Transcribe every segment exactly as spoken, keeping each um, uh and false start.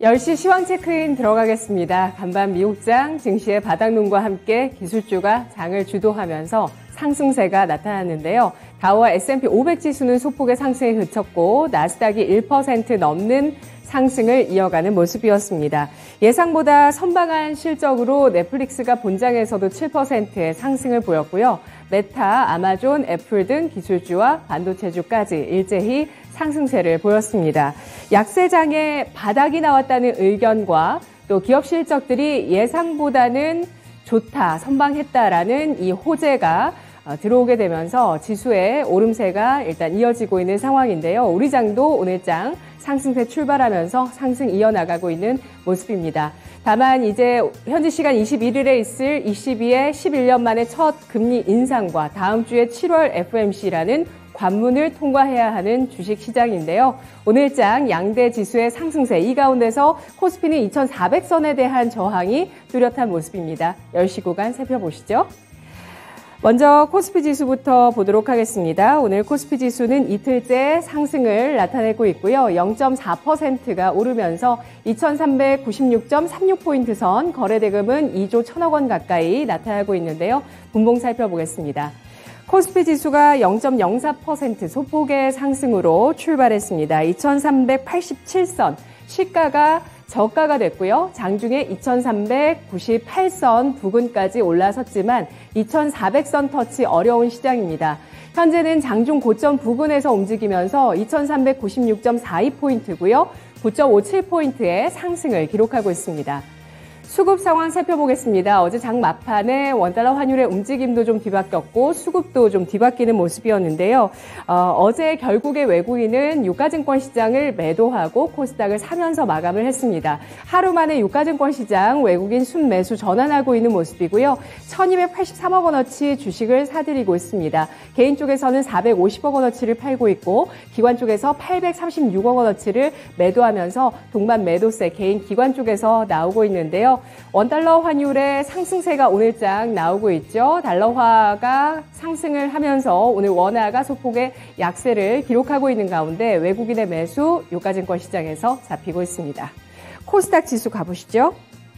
열 시 시황 체크인 들어가겠습니다. 간밤 미국장 증시의 바닥론과 함께 기술주가 장을 주도하면서 상승세가 나타났는데요. 다우와 에스 앤 피 오백 지수는 소폭의 상승에 그쳤고 나스닥이 일 퍼센트 넘는 상승을 이어가는 모습이었습니다. 예상보다 선방한 실적으로 넷플릭스가 본장에서도 칠 퍼센트의 상승을 보였고요. 메타, 아마존, 애플 등 기술주와 반도체주까지 일제히 상승세를 보였습니다. 약세장에 바닥이 나왔다는 의견과 또 기업 실적들이 예상보다는 좋다, 선방했다라는 이 호재가 들어오게 되면서 지수의 오름세가 일단 이어지고 있는 상황인데요. 우리 장도 오늘 장 상승세 출발하면서 상승 이어나가고 있는 모습입니다. 다만 이제 현지 시간 이십일 일에 있을 이십이의 십일 년 만에 첫 금리 인상과 다음 주에 칠월 에프 오 엠 씨라는 관문을 통과해야 하는 주식시장인데요. 오늘 장 양대 지수의 상승세, 이 가운데서 코스피는 이천사백 선에 대한 저항이 뚜렷한 모습입니다. 열 시 구간 살펴보시죠. 먼저 코스피 지수부터 보도록 하겠습니다. 오늘 코스피 지수는 이틀째 상승을 나타내고 있고요. 영 점 사 퍼센트가 오르면서 이천삼백구십육 점 삼육 포인트 선, 거래대금은 이조 천억 원 가까이 나타나고 있는데요. 분봉 살펴보겠습니다. 코스피 지수가 영 점 영사 퍼센트 소폭의 상승으로 출발했습니다. 이천삼백팔십칠 선, 시가가 저가가 됐고요. 장중에 이천삼백구십팔 선 부근까지 올라섰지만 이천사백 선 터치 어려운 시장입니다. 현재는 장중 고점 부근에서 움직이면서 이천삼백구십육 점 사이 포인트고요. 구 점 오칠 포인트의 상승을 기록하고 있습니다. 수급 상황 살펴보겠습니다. 어제 장 막판에 원달러 환율의 움직임도 좀 뒤바뀌었고 수급도 좀 뒤바뀌는 모습이었는데요. 어, 어제 결국에 외국인은 유가증권 시장을 매도하고 코스닥을 사면서 마감을 했습니다. 하루 만에 유가증권 시장 외국인 순매수 전환하고 있는 모습이고요. 천이백팔십삼억 원어치 주식을 사들이고 있습니다. 개인 쪽에서는 사백오십억 원어치를 팔고 있고 기관 쪽에서 팔백삼십육억 원어치를 매도하면서 동반 매도세 개인 기관 쪽에서 나오고 있는데요. 원달러 환율의 상승세가 오늘장 나오고 있죠. 달러화가 상승을 하면서 오늘 원화가 소폭의 약세를 기록하고 있는 가운데 외국인의 매수 유가증권 시장에서 잡히고 있습니다. 코스닥 지수 가보시죠.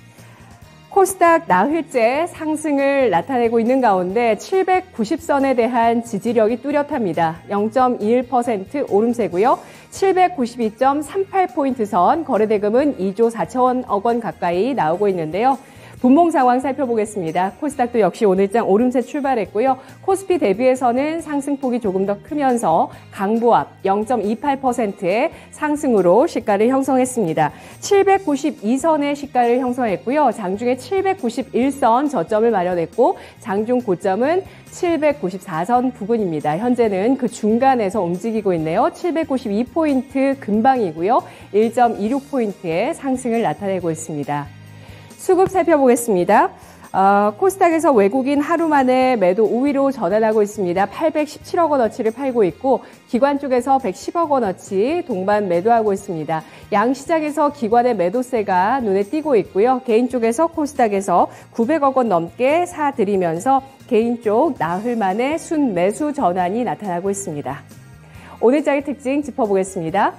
코스닥 나흘째 상승을 나타내고 있는 가운데 칠백구십 선에 대한 지지력이 뚜렷합니다. 영 점 이일 퍼센트 오름세고요. 칠백구십이 점 삼팔 포인트 선, 거래대금은 이조 사천억 원 가까이 나오고 있는데요. 분봉 상황 살펴보겠습니다. 코스닥도 역시 오늘장 오름세 출발했고요. 코스피 대비해서는 상승폭이 조금 더 크면서 강보합 영 점 이팔 퍼센트의 상승으로 시가를 형성했습니다. 칠백구십이 선의 시가를 형성했고요. 장중에 칠백구십일 선 저점을 마련했고 장중 고점은 칠백구십사 선 부근입니다. 현재는 그 중간에서 움직이고 있네요. 칠백구십이 포인트 근방이고요. 일 점 이육 포인트의 상승을 나타내고 있습니다. 수급 살펴보겠습니다. 어, 코스닥에서 외국인 하루 만에 매도 우위로 전환하고 있습니다. 팔백십칠억 원어치를 팔고 있고 기관 쪽에서 백십억 원어치 동반 매도하고 있습니다. 양시장에서 기관의 매도세가 눈에 띄고 있고요. 개인 쪽에서 코스닥에서 구백억 원 넘게 사들이면서 개인 쪽 나흘 만에 순매수 전환이 나타나고 있습니다. 오늘장의 특징 짚어보겠습니다.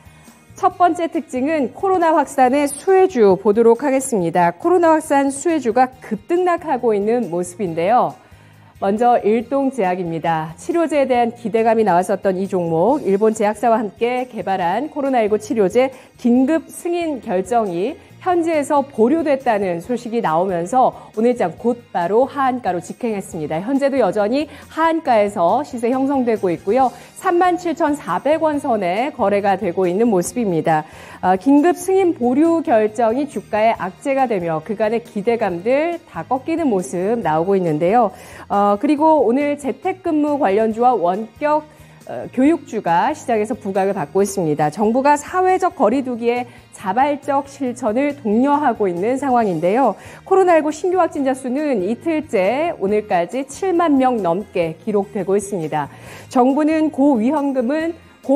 첫 번째 특징은 코로나 확산의 수혜주 보도록 하겠습니다. 코로나 확산 수혜주가 급등락하고 있는 모습인데요. 먼저 일동제약입니다. 치료제에 대한 기대감이 나왔었던 이 종목, 일본 제약사와 함께 개발한 코로나십구 치료제 긴급 승인 결정이 현지에서 보류됐다는 소식이 나오면서 오늘장 곧바로 하한가로 직행했습니다. 현재도 여전히 하한가에서 시세 형성되고 있고요. 삼만 칠천사백 원 선에 거래가 되고 있는 모습입니다. 어, 긴급 승인 보류 결정이 주가에 악재가 되며 그간의 기대감들 다 꺾이는 모습 나오고 있는데요. 어, 그리고 오늘 재택근무 관련주와 원격 어, 교육주가 시장에서 부각을 받고 있습니다. 정부가 사회적 거리두기에 자발적 실천을 독려하고 있는 상황인데요. 코로나십구 신규 확진자 수는 이틀째 오늘까지 칠만 명 넘게 기록되고 있습니다. 정부는 고위험군은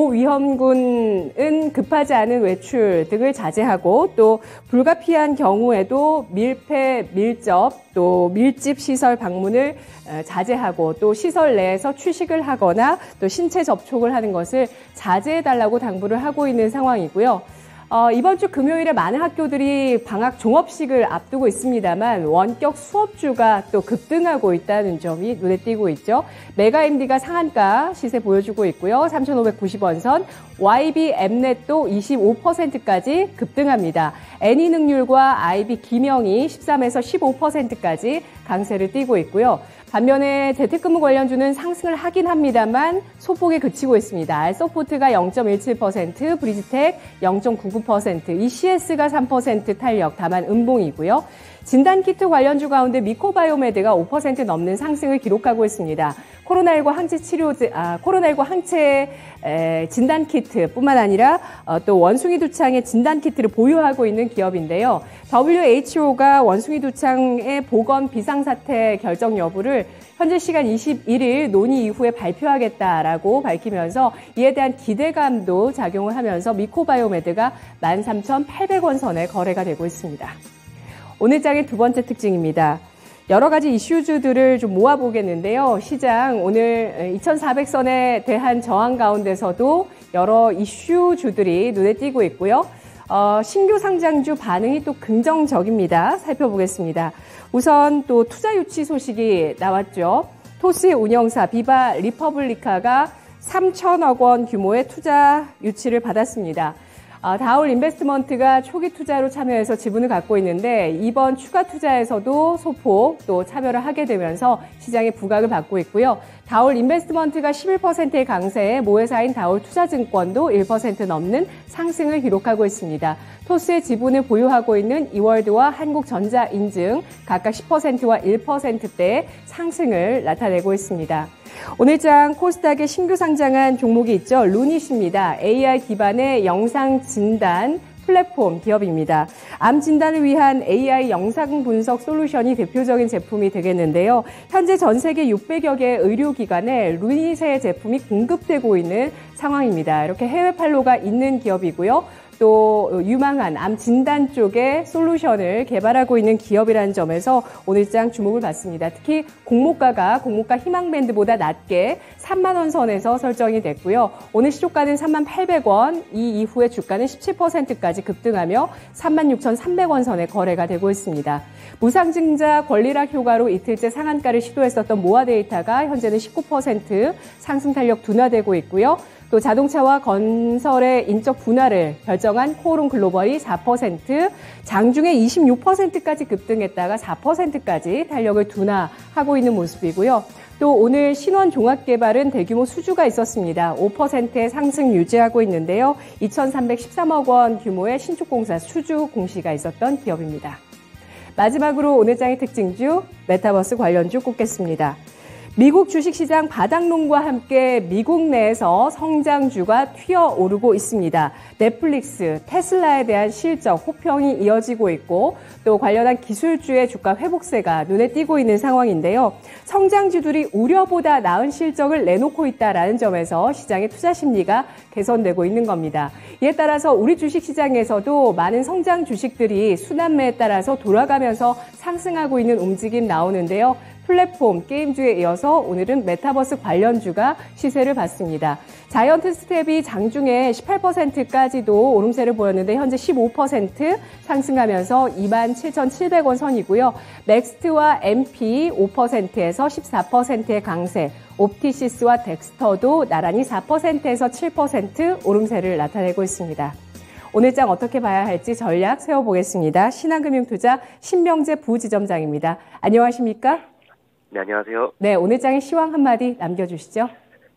고위험군은 급하지 않은 외출 등을 자제하고 또 불가피한 경우에도 밀폐, 밀접, 또 밀집 시설 방문을 자제하고 또 시설 내에서 취식을 하거나 또 신체 접촉을 하는 것을 자제해달라고 당부를 하고 있는 상황이고요. 어, 이번 주 금요일에 많은 학교들이 방학 종업식을 앞두고 있습니다만 원격 수업주가 또 급등하고 있다는 점이 눈에 띄고 있죠. 메가엠디가 상한가 시세 보여주고 있고요. 삼천오백구십 원 선, 와이비엠넷도 이십오 퍼센트까지 급등합니다. 애니능률과 아이비 기명이 십삼에서 십오 퍼센트까지 강세를 띠고 있고요. 반면에 재택근무 관련주는 상승을 하긴 합니다만 소폭에 그치고 있습니다. 알서포트가 영 점 일칠 퍼센트, 브리지텍 영 점 구구 퍼센트, 이씨에스가 삼 퍼센트 탄력, 다만 음봉이고요. 진단키트 관련주 가운데 미코바이오메드가 오 퍼센트 넘는 상승을 기록하고 있습니다. 코로나십구 항체 치료제, 아, 코로나십구 항체 에, 진단키트뿐만 아니라 어, 또 원숭이 두창의 진단키트를 보유하고 있는 기업인데요. 더블유에이치오가 원숭이 두창의 보건 비상사태 결정 여부를 현재 시간 이십일 일 논의 이후에 발표하겠다라고 밝히면서 이에 대한 기대감도 작용을 하면서 미코바이오메드가 만 삼천팔백 원 선에 거래가 되고 있습니다. 오늘 장의 두 번째 특징입니다. 여러 가지 이슈주들을 좀 모아보겠는데요. 시장 오늘 이천사백 선에 대한 저항 가운데서도 여러 이슈주들이 눈에 띄고 있고요. 어, 신규 상장주 반응이 또 긍정적입니다. 살펴보겠습니다. 우선 또 투자 유치 소식이 나왔죠. 토스의 운영사 비바 리퍼블리카가 삼천억 원 규모의 투자 유치를 받았습니다. 다올 인베스트먼트가 초기 투자로 참여해서 지분을 갖고 있는데 이번 추가 투자에서도 소폭 또 참여를 하게 되면서 시장의 부각을 받고 있고요. 다올 인베스트먼트가 십일 퍼센트의 강세에 모회사인 다올 투자증권도 일 퍼센트 넘는 상승을 기록하고 있습니다. 토스의 지분을 보유하고 있는 이월드와 한국전자인증 각각 십 퍼센트와 일 퍼센트대의 상승을 나타내고 있습니다. 오늘장 코스닥에 신규 상장한 종목이 있죠. 루닛입니다. 에이아이 기반의 영상 진단 플랫폼 기업입니다. 암 진단을 위한 에이아이 영상 분석 솔루션이 대표적인 제품이 되겠는데요. 현재 전 세계 육백여 개의 의료기관에 루닛의 제품이 공급되고 있는 상황입니다. 이렇게 해외 판로가 있는 기업이고요. 또 유망한 암 진단 쪽의 솔루션을 개발하고 있는 기업이라는 점에서 오늘장 주목을 받습니다. 특히 공모가가 공모가 희망밴드보다 낮게 삼만 원 선에서 설정이 됐고요. 오늘 시초가는 삼만 팔백 원, 이 이후에 주가는 십칠 퍼센트까지 급등하며 삼만 육천삼백 원 선에 거래가 되고 있습니다. 무상증자 권리락 효과로 이틀째 상한가를 시도했었던 모아데이터가 현재는 십구 퍼센트 상승 탄력 둔화되고 있고요. 또 자동차와 건설의 인적 분할을 결정한 코오롱 글로벌이 사 퍼센트, 장중에 이십육 퍼센트까지 급등했다가 사 퍼센트까지 탄력을 둔화하고 있는 모습이고요. 또 오늘 신원종합개발은 대규모 수주가 있었습니다. 오 퍼센트의 상승 유지하고 있는데요. 이천삼백십삼억 원 규모의 신축공사 수주 공시가 있었던 기업입니다. 마지막으로 오늘 장의 특징주, 메타버스 관련주 꼽겠습니다. 미국 주식시장 바닥론과 함께 미국 내에서 성장주가 튀어오르고 있습니다. 넷플릭스, 테슬라에 대한 실적 호평이 이어지고 있고 또 관련한 기술주의 주가 회복세가 눈에 띄고 있는 상황인데요. 성장주들이 우려보다 나은 실적을 내놓고 있다는 점에서 시장의 투자 심리가 개선되고 있는 겁니다. 이에 따라서 우리 주식시장에서도 많은 성장 주식들이 순환매에 따라서 돌아가면서 상승하고 있는 움직임 나오는데요. 플랫폼, 게임주에 이어서 오늘은 메타버스 관련주가 시세를 받습니다. 자이언트 스텝이 장중에 십팔 퍼센트까지도 오름세를 보였는데 현재 십오 퍼센트 상승하면서 이만 칠천칠백 원 선이고요. 넥스트와 엠피 오 퍼센트에서 십사 퍼센트의 강세, 옵티시스와 덱스터도 나란히 사 퍼센트에서 칠 퍼센트 오름세를 나타내고 있습니다. 오늘 장 어떻게 봐야 할지 전략 세워보겠습니다. 신한금융투자 신명재 부지점장입니다. 안녕하십니까? 네, 안녕하세요. 네, 오늘 장의 시황 한마디 남겨주시죠.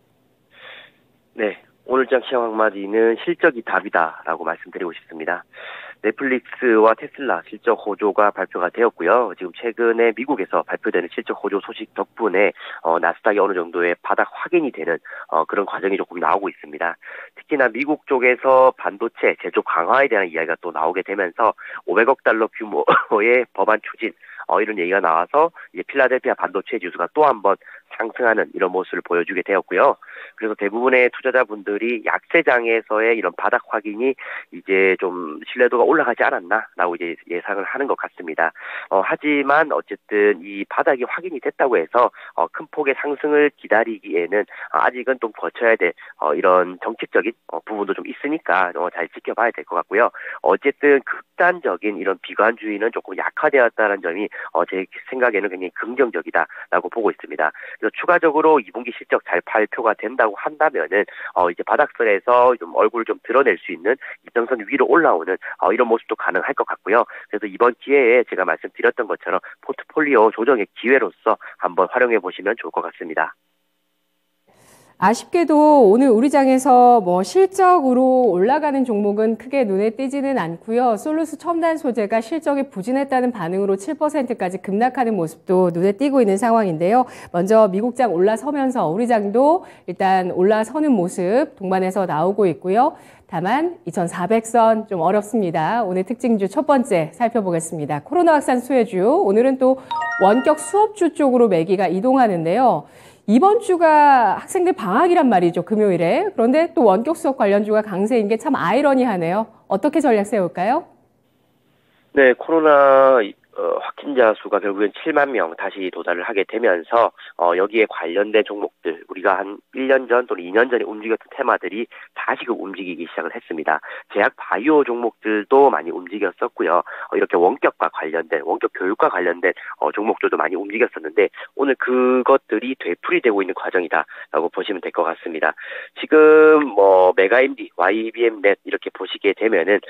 네, 오늘 장 시황 한마디는 실적이 답이다라고 말씀드리고 싶습니다. 넷플릭스와 테슬라 실적 호조가 발표가 되었고요. 지금 최근에 미국에서 발표되는 실적 호조 소식 덕분에 어, 나스닥이 어느 정도의 바닥 확인이 되는 어, 그런 과정이 조금 나오고 있습니다. 특히나 미국 쪽에서 반도체 제조 강화에 대한 이야기가 또 나오게 되면서 오백억 달러 규모의 법안 추진 어, 이런 얘기가 나와서 이제 필라델피아 반도체 지수가 또 한 번 상승하는 이런 모습을 보여주게 되었고요. 그래서 대부분의 투자자분들이 약세장에서의 이런 바닥 확인이 이제 좀 신뢰도가 올라가지 않았나라고 이제 예상을 하는 것 같습니다. 어, 하지만 어쨌든 이 바닥이 확인이 됐다고 해서 어, 큰 폭의 상승을 기다리기에는 아직은 좀 거쳐야 될 어, 이런 정책적인 어, 부분도 좀 있으니까 어, 잘 지켜봐야 될 것 같고요. 어쨌든 극단적인 이런 비관주의는 조금 약화되었다는 점이 어, 제 생각에는 굉장히 긍정적이다라고 보고 있습니다. 그래서 추가적으로 이 분기 실적 잘 발표가 된다고 한다면은 어 이제 바닥선에서 좀 얼굴을 좀 드러낼 수 있는 이평선 위로 올라오는 어 이런 모습도 가능할 것 같고요. 그래서 이번 기회에 제가 말씀드렸던 것처럼 포트폴리오 조정의 기회로서 한번 활용해 보시면 좋을 것 같습니다. 아쉽게도 오늘 우리 장에서 뭐 실적으로 올라가는 종목은 크게 눈에 띄지는 않고요. 솔루스 첨단 소재가 실적이 부진했다는 반응으로 칠 퍼센트까지 급락하는 모습도 눈에 띄고 있는 상황인데요. 먼저 미국장 올라서면서 우리 장도 일단 올라서는 모습 동반해서 나오고 있고요. 다만 이천사백 선 좀 어렵습니다. 오늘 특징주 첫 번째 살펴보겠습니다. 코로나 확산 수혜주, 오늘은 또 원격 수업주 쪽으로 매기가 이동하는데요. 이번 주가 학생들 방학이란 말이죠, 금요일에. 그런데 또 원격 수업 관련주가 강세인 게 참 아이러니하네요. 어떻게 전략 세울까요? 네, 코로나 어, 확진자 수가 결국엔 칠만 명 다시 도달을 하게 되면서 어, 여기에 관련된 종목들, 우리가 한 일 년 전 또는 이 년 전에 움직였던 테마들이 다시금 움직이기 시작을 했습니다. 제약 바이오 종목들도 많이 움직였었고요. 어, 이렇게 원격과 관련된, 원격 교육과 관련된 어, 종목들도 많이 움직였었는데 오늘 그것들이 되풀이되고 있는 과정이다라고 보시면 될 것 같습니다. 지금 뭐 메가엠디, 와이비엠넷 이렇게 보시게 되면은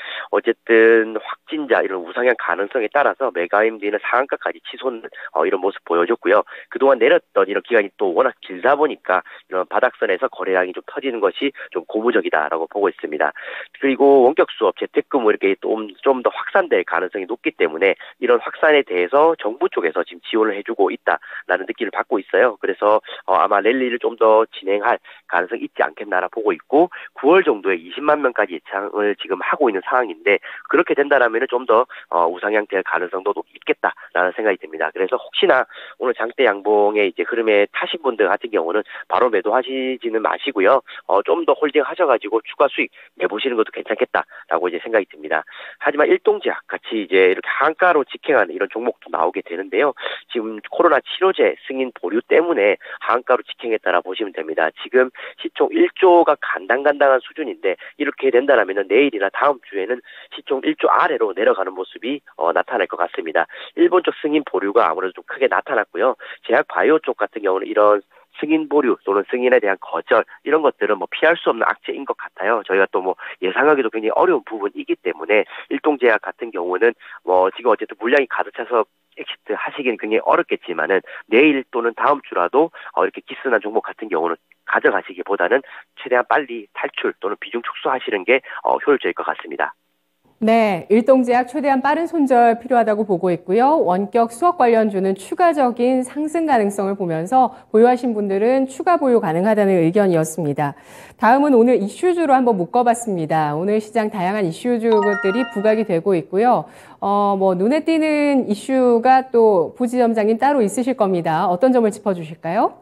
어쨌든 확진자 이런 우상향 가능성에 따라서 메가 엠디는 상한가까지 치솟는 어, 이런 모습 보여줬고요. 그동안 내렸던 이런 기간이 또 워낙 길다 보니까 이런 바닥선에서 거래량이 좀 터지는 것이 좀 고무적이다라고 보고 있습니다. 그리고 원격 수업, 재택근무 이렇게 좀 좀 더 확산될 가능성이 높기 때문에 이런 확산에 대해서 정부 쪽에서 지금 지원을 해주고 있다라는 느낌을 받고 있어요. 그래서 어, 아마 랠리를 좀 더 진행할 가능성이 있지 않겠나라 보고 있고 구월 정도에 이십만 명까지 예상을 지금 하고 있는 상황인데 그렇게 된다라면 좀 더 어, 우상향 될 가능성도 있겠다라는 생각이 듭니다. 그래서 혹시나 오늘 장대 양봉의 이제 흐름에 타신 분들 같은 경우는 바로 매도하시지는 마시고요. 어, 좀 더 홀딩 하셔가지고 추가 수익 내보시는 것도 괜찮겠다라고 이제 생각이 듭니다. 하지만 일동제약 같이 이제 이렇게 한가로 직행하는 이런 종목도 나오게 되는데요. 지금 코로나 치료제 승인 보류 때문에 한가로 직행했다라 보시면 됩니다. 지금 시총 일 조가 간당간당한 수준인데 이렇게 된다면 내일이나 다음 주에는 시총 일 조 아래로 내려가는 모습이 어, 나타날 것 같습니다. 일본 쪽 승인 보류가 아무래도 좀 크게 나타났고요. 제약 바이오 쪽 같은 경우는 이런 승인 보류 또는 승인에 대한 거절 이런 것들은 뭐 피할 수 없는 악재인 것 같아요. 저희가 또 뭐 예상하기도 굉장히 어려운 부분이기 때문에 일동제약 같은 경우는 뭐 지금 어쨌든 물량이 가득 차서 엑시트 하시기는 굉장히 어렵겠지만은 내일 또는 다음 주라도 어 이렇게 기스난 종목 같은 경우는 가져가시기보다는 최대한 빨리 탈출 또는 비중 축소하시는 게 어 효율적일 것 같습니다. 네, 일동제약 최대한 빠른 손절 필요하다고 보고 있고요. 원격 수업 관련주는 추가적인 상승 가능성을 보면서 보유하신 분들은 추가 보유 가능하다는 의견이었습니다. 다음은 오늘 이슈주로 한번 묶어봤습니다. 오늘 시장 다양한 이슈주들이 부각이 되고 있고요. 어, 뭐 눈에 띄는 이슈가 또 부지점장님 따로 있으실 겁니다. 어떤 점을 짚어주실까요?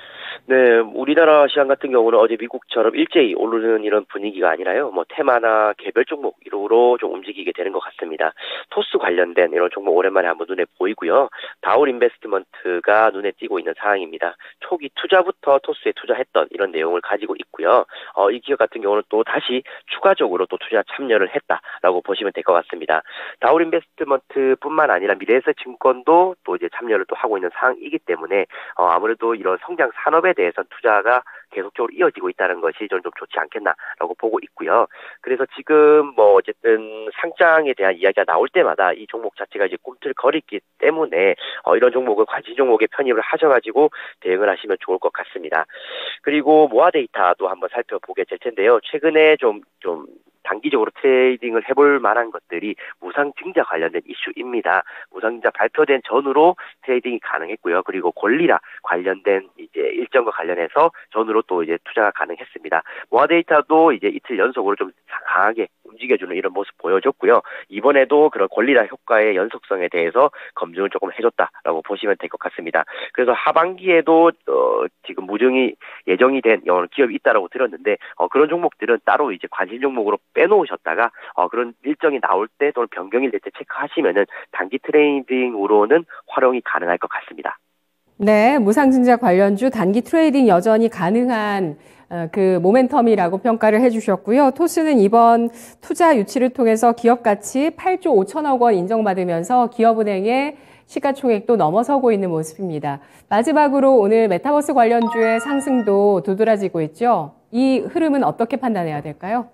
네, 우리나라 시장 같은 경우는 어제 미국처럼 일제히 오르는 이런 분위기가 아니라요. 뭐 테마나 개별 종목으로 좀 움직이게 되는 것 같습니다. 토스 관련된 이런 종목 오랜만에 한번 눈에 보이고요. 다올 인베스트먼트가 눈에 띄고 있는 상황입니다. 초기 투자부터 토스에 투자했던 이런 내용을 가지고 있고요. 어, 이 기업 같은 경우는 또 다시 추가적으로 또 투자 참여를 했다라고 보시면 될 것 같습니다. 다올 인베스트먼트뿐만 아니라 미래에셋증권도 또 이제 참여를 또 하고 있는 상황이기 때문에 어, 아무래도 이런 성장 산업에 대해서 투자가 계속적으로 이어지고 있다는 것이 저는 좀 좋지 않겠나라고 보고 있고요. 그래서 지금 뭐 어쨌든 상장에 대한 이야기가 나올 때마다 이 종목 자체가 이제 꿈틀거리기 때문에 어 이런 종목을 관심 종목에 편입을 하셔가지고 대응을 하시면 좋을 것 같습니다. 그리고 모아 데이터도 한번 살펴보게 될 텐데요. 최근에 좀 좀 단기적으로 트레이딩을 해볼 만한 것들이 무상증자 관련된 이슈입니다. 무상증자 발표된 전후로 트레이딩이 가능했고요. 그리고 권리라 관련된 이제 일정과 관련해서 전후로 또 이제 투자가 가능했습니다. 모아데이터도 이제 이틀 연속으로 좀 강하게 움직였 움직여주는 이런 모습 보여줬고요. 이번에도 그런 권리나 효과의 연속성에 대해서 검증을 조금 해줬다라고 보시면 될 것 같습니다. 그래서 하반기에도 어, 지금 무증이 예정이 된 기업이 있다라고 들었는데 어, 그런 종목들은 따로 이제 관심 종목으로 빼놓으셨다가 어, 그런 일정이 나올 때 또는 변경일 될 때 체크하시면은 단기 트레이딩으로는 활용이 가능할 것 같습니다. 네, 무상증자 관련주 단기 트레이딩 여전히 가능한 그 모멘텀이라고 평가를 해주셨고요. 토스는 이번 투자 유치를 통해서 기업 가치 팔조 오천억 원 인정받으면서 기업은행의 시가총액도 넘어서고 있는 모습입니다. 마지막으로 오늘 메타버스 관련주의 상승도 두드러지고 있죠. 이 흐름은 어떻게 판단해야 될까요?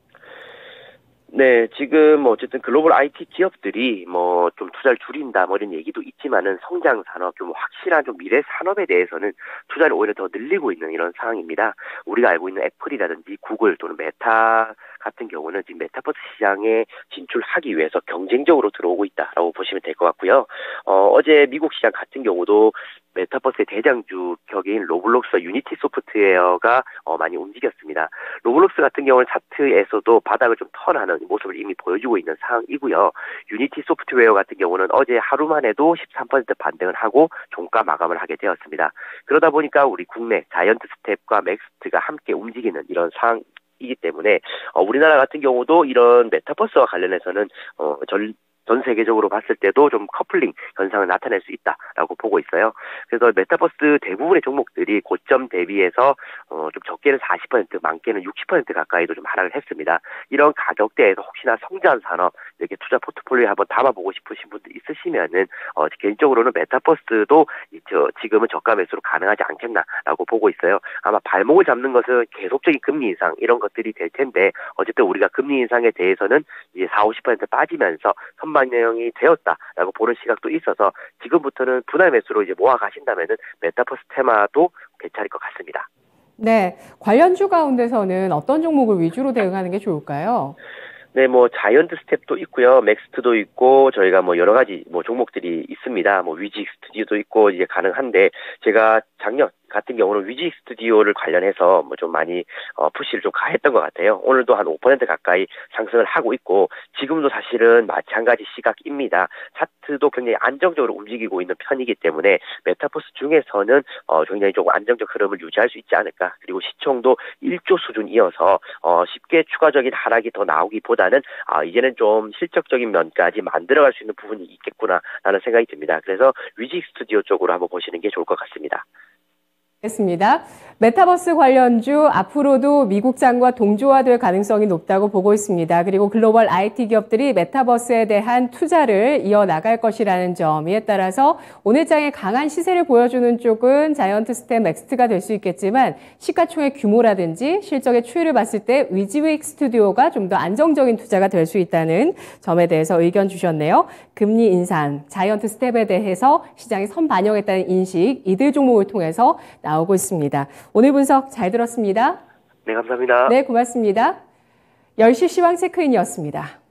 네, 지금 뭐 어쨌든 글로벌 아이티 기업들이 뭐 좀 투자를 줄인다 뭐 이런 얘기도 있지만은 성장 산업, 좀 확실한 좀 미래 산업에 대해서는 투자를 오히려 더 늘리고 있는 이런 상황입니다. 우리가 알고 있는 애플이라든지 구글 또는 메타 같은 경우는 지금 메타버스 시장에 진출하기 위해서 경쟁적으로 들어오고 있다라고 보시면 될 것 같고요. 어, 어제 미국 시장 같은 경우도 메타버스의 대장주 격인 로블록스와 유니티 소프트웨어가 어, 많이 움직였습니다. 로블록스 같은 경우는 차트에서도 바닥을 좀 턴하는 모습을 이미 보여주고 있는 상황이고요. 유니티 소프트웨어 같은 경우는 어제 하루만 해도 십삼 퍼센트 반등을 하고 종가 마감을 하게 되었습니다. 그러다 보니까 우리 국내 자이언트 스텝과 맥스트가 함께 움직이는 이런 상황 이기 때문에 어, 우리나라 같은 경우도 이런 메타버스와 관련해서는 어, 전, 전 세계적으로 봤을 때도 좀 커플링 현상을 나타낼 수 있다라고 보고 있어요. 그래서 메타버스 대부분의 종목들이 고점 대비해서 어, 좀 적게는 사십 퍼센트, 많게는 육십 퍼센트 가까이도 좀 하락을 했습니다. 이런 가격대에서 혹시나 성장 산업 이렇게 투자 포트폴리오에 한번 담아보고 싶으신 분들 있으시면은 어, 개인적으로는 메타버스도 저, 지금은 저가 매수로 가능하지 않겠나라고 보고 있어요. 아마 발목을 잡는 것은 계속적인 금리 인상 이런 것들이 될 텐데 어쨌든 우리가 금리 인상에 대해서는 이제 사십, 오십 퍼센트 빠지면서 선반영이 되었다라고 보는 시각도 있어서 지금부터는 분할 매수로 이제 모아 가신다면은 메타버스 테마도 괜찮을 것 같습니다. 네, 관련주 가운데서는 어떤 종목을 위주로 대응하는 게 좋을까요? 네, 뭐 자이언트 스텝도 있고요, 맥스트도 있고 저희가 뭐 여러 가지 뭐 종목들이 있습니다. 뭐 위직 스튜디오도 있고 이제 가능한데 제가 작년 같은 경우는 위직 스튜디오를 관련해서 뭐 좀 많이 어, 푸시를 좀 가했던 것 같아요. 오늘도 한 오 퍼센트 가까이 상승을 하고 있고 지금도 사실은 마찬가지 시각입니다. 차트도 굉장히 안정적으로 움직이고 있는 편이기 때문에 메타버스 중에서는 어, 굉장히 조금 안정적 흐름을 유지할 수 있지 않을까. 그리고 시총도 일조 수준 이어서 어, 쉽게 추가적인 하락이 더 나오기보다는 아, 이제는 좀 실적적인 면까지 만들어갈 수 있는 부분이 있겠구나라는 생각이 듭니다. 그래서 위직 스튜디오 쪽으로 한번 보시는 게 좋을 것 같습니다. 알겠습니다. 메타버스 관련주 앞으로도 미국장과 동조화될 가능성이 높다고 보고 있습니다. 그리고 글로벌 아이티 기업들이 메타버스에 대한 투자를 이어나갈 것이라는 점, 이에 따라서 오늘 장에 강한 시세를 보여주는 쪽은 자이언트 스텝 맥스트가 될 수 있겠지만 시가총액 규모라든지 실적의 추이를 봤을 때 위지윅 스튜디오가 좀 더 안정적인 투자가 될 수 있다는 점에 대해서 의견 주셨네요. 금리 인상, 자이언트 스텝에 대해서 시장이 선반영했다는 인식, 이들 종목을 통해서 나오고 있습니다. 오늘 분석 잘 들었습니다. 네, 감사합니다. 네, 고맙습니다. 열 시 시황 체크인이었습니다.